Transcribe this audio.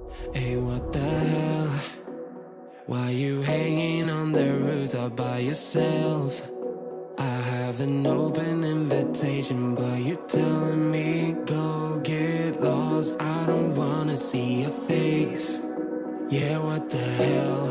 Hey, what the hell? Why you hanging on the rooftop by yourself? I have an open invitation, but you're telling me go get lost. I don't wanna see your face. Yeah, what the hell?